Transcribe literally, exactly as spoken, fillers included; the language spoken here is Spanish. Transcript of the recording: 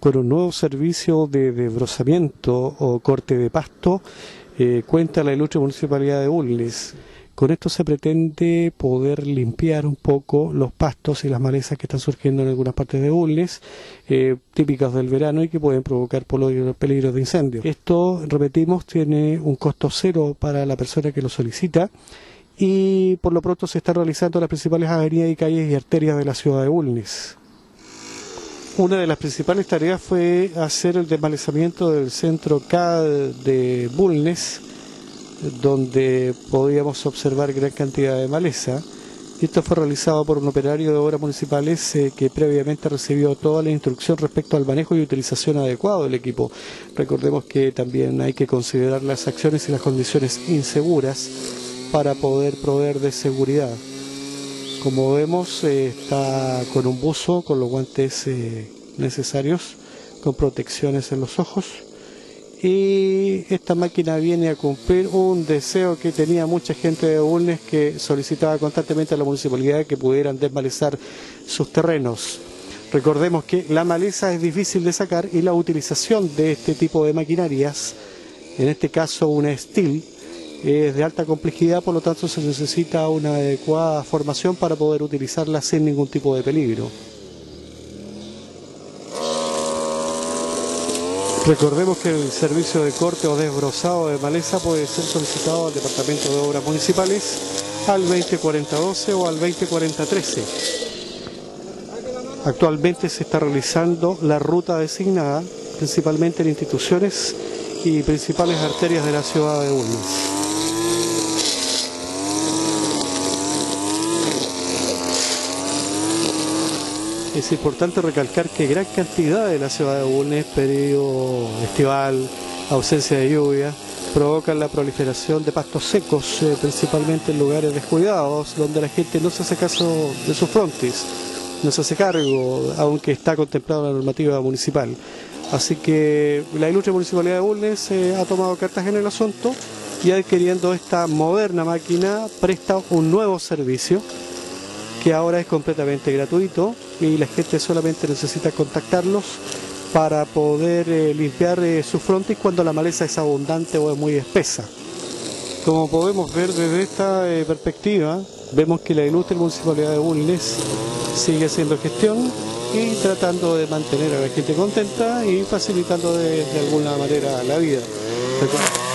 con un nuevo servicio de desbrozamiento o corte de pasto, eh, cuenta la ilustre Municipalidad de Bulnes. Con esto se pretende poder limpiar un poco los pastos y las malezas que están surgiendo en algunas partes de Bulnes, eh, típicas del verano y que pueden provocar peligros de incendio. Esto, repetimos, tiene un costo cero para la persona que lo solicita y por lo pronto se está realizando en las principales avenidas y calles y arterias de la ciudad de Bulnes. Una de las principales tareas fue hacer el desmalezamiento del centro C A D de Bulnes, donde podíamos observar gran cantidad de maleza. Esto fue realizado por un operario de obras municipales eh, que previamente recibió toda la instrucción respecto al manejo y utilización adecuado del equipo. Recordemos que también hay que considerar las acciones y las condiciones inseguras para poder proveer de seguridad. Como vemos, eh, está con un buzo, con los guantes eh, necesarios, con protecciones en los ojos. Y esta máquina viene a cumplir un deseo que tenía mucha gente de Bulnes, que solicitaba constantemente a la municipalidad que pudieran desmalezar sus terrenos. Recordemos que la maleza es difícil de sacar y la utilización de este tipo de maquinarias, en este caso una Stihl, es de alta complejidad, por lo tanto se necesita una adecuada formación para poder utilizarla sin ningún tipo de peligro. Recordemos que el servicio de corte o desbrozado de maleza puede ser solicitado al Departamento de Obras Municipales al veinte cuarenta doce o al veinte cuarenta trece. Actualmente se está realizando la ruta designada, principalmente en instituciones y principales arterias de la ciudad de Bulnes. Es importante recalcar que gran cantidad de la ciudad de Bulnes, periodo estival, ausencia de lluvia, provocan la proliferación de pastos secos, eh, principalmente en lugares descuidados, donde la gente no se hace caso de sus frontis, no se hace cargo, aunque está contemplada la normativa municipal. Así que la ilustre Municipalidad de Bulnes eh, ha tomado cartas en el asunto y adquiriendo esta moderna máquina presta un nuevo servicio que ahora es completamente gratuito y la gente solamente necesita contactarlos para poder eh, limpiar eh, sus frontis cuando la maleza es abundante o es muy espesa. Como podemos ver desde esta eh, perspectiva, vemos que la ilustre Municipalidad de Bulnes sigue haciendo gestión y tratando de mantener a la gente contenta y facilitando de, de alguna manera la vida.